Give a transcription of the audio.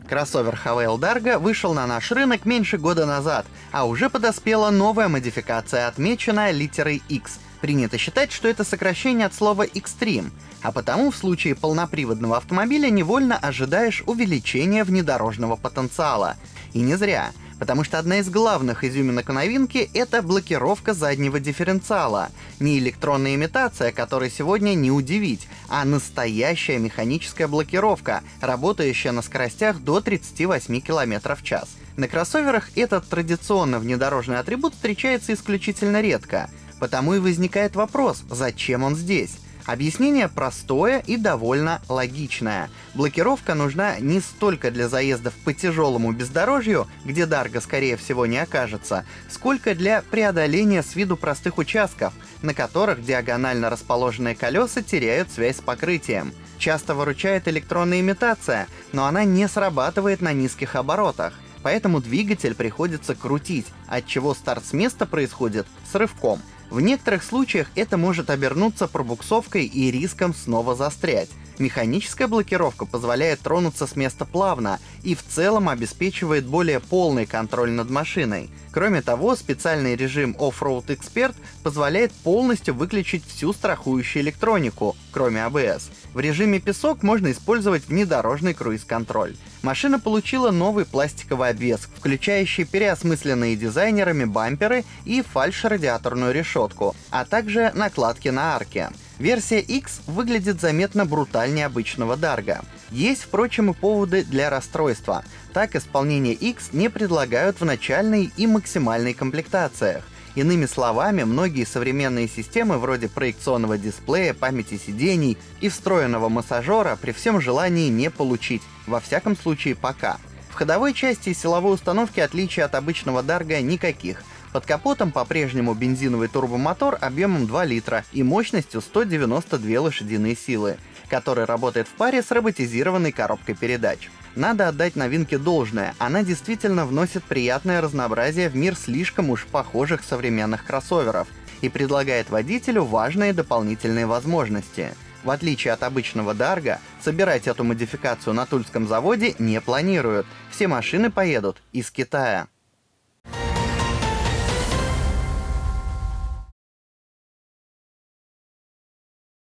Кроссовер Havail Dargo вышел на наш рынок меньше года назад, а уже подоспела новая модификация, отмеченная литерой X. Принято считать, что это сокращение от слова Extreme, а потому в случае полноприводного автомобиля невольно ожидаешь увеличения внедорожного потенциала. И не зря, потому что одна из главных изюминок новинки — это блокировка заднего дифференциала. Не электронная имитация, которой сегодня не удивить, а настоящая механическая блокировка, работающая на скоростях до 38 км в час. На кроссоверах этот традиционно внедорожный атрибут встречается исключительно редко. Потому и возникает вопрос, зачем он здесь? Объяснение простое и довольно логичное. Блокировка нужна не столько для заездов по тяжелому бездорожью, где Dargo скорее всего не окажется, сколько для преодоления с виду простых участков, на которых диагонально расположенные колеса теряют связь с покрытием. Часто выручает электронная имитация, но она не срабатывает на низких оборотах. Поэтому двигатель приходится крутить, отчего старт с места происходит с рывком. В некоторых случаях это может обернуться пробуксовкой и риском снова застрять. Механическая блокировка позволяет тронуться с места плавно и в целом обеспечивает более полный контроль над машиной. Кроме того, специальный режим Off-Road Expert позволяет полностью выключить всю страхующую электронику, кроме ABS. В режиме песок можно использовать внедорожный круиз-контроль. Машина получила новый пластиковый обвес, включающий переосмысленные дизайнерами бамперы и фальш-радиаторную решетку, а также накладки на арки. Версия X выглядит заметно брутальнее обычного Dargo. Есть, впрочем, и поводы для расстройства. Так, исполнение X не предлагают в начальной и максимальной комплектациях. Иными словами, многие современные системы вроде проекционного дисплея, памяти сидений и встроенного массажера при всем желании не получить, во всяком случае пока. В ходовой части и силовой установке отличий от обычного Dargo никаких. Под капотом по-прежнему бензиновый турбомотор объемом 2 литра и мощностью 192 лошадиные силы, который работает в паре с роботизированной коробкой передач. Надо отдать новинке должное, она действительно вносит приятное разнообразие в мир слишком уж похожих современных кроссоверов и предлагает водителю важные дополнительные возможности. В отличие от обычного Dargo, собирать эту модификацию на тульском заводе не планируют. Все машины поедут из Китая.